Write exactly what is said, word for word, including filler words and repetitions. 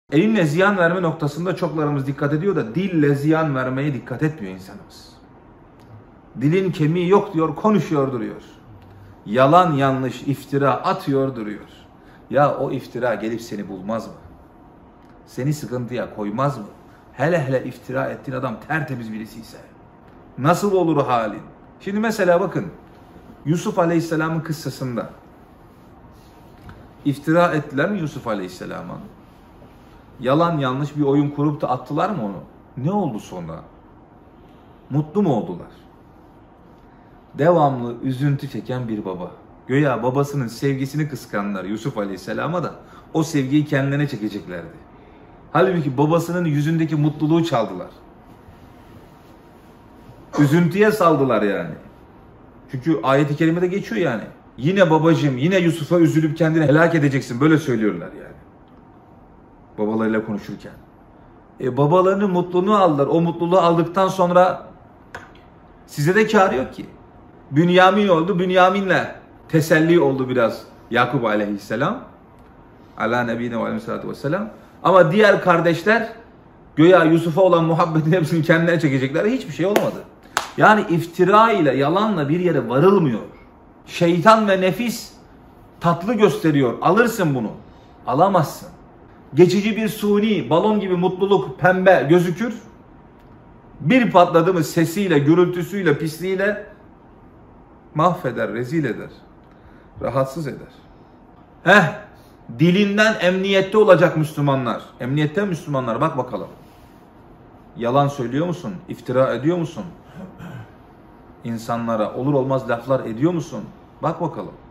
Elinle ziyan verme noktasında çoklarımız dikkat ediyor da dille ziyan vermeye dikkat etmiyor insanımız. Dilin kemiği yok diyor, konuşuyor duruyor. Yalan yanlış iftira atıyor duruyor. Ya o iftira gelip seni bulmaz mı? Seni sıkıntıya koymaz mı? Hele hele iftira ettiğin adam tertemiz birisi ise. Nasıl olur halin? Şimdi mesela bakın. Yusuf Aleyhisselam'ın kıssasında iftira ettiler mi Yusuf Aleyhisselam'a? Yalan yanlış bir oyun kurup da attılar mı onu? Ne oldu sonra? Mutlu mu oldular? Devamlı üzüntü çeken bir baba. Göya babasının sevgisini kıskanlar Yusuf Aleyhisselam'a da o sevgiyi kendilerine çekeceklerdi. Halbuki babasının yüzündeki mutluluğu çaldılar. Üzüntüye saldılar yani. Çünkü ayet-i kerimede geçiyor yani. Yine babacığım, yine Yusuf'a üzülüp kendini helak edeceksin. Böyle söylüyorlar yani. Babalarıyla konuşurken. E babalarının mutluluğunu aldılar. O mutluluğu aldıktan sonra size de kârı yok ki. Bünyamin oldu. Bünyamin'le teselli oldu biraz Yakup Aleyhisselam. Ala nebine ve aleyhissalatu vesselam. Ama diğer kardeşler göya Yusuf'a olan muhabbetin hepsini kendilerine çekecekler. Hiçbir şey olmadı. Yani iftira ile, yalanla bir yere varılmıyor. Şeytan ve nefis tatlı gösteriyor. Alırsın bunu. Alamazsın. Geçici bir suni, balon gibi mutluluk, pembe gözükür. Bir patladı mı sesiyle, gürültüsüyle, pisliğiyle mahveder, rezil eder. Rahatsız eder. Heh, dilinden emniyette olacak Müslümanlar. Emniyette Müslümanlar, bak bakalım. Yalan söylüyor musun? İftira ediyor musun? İnsanlara olur olmaz laflar ediyor musun? Bak bakalım.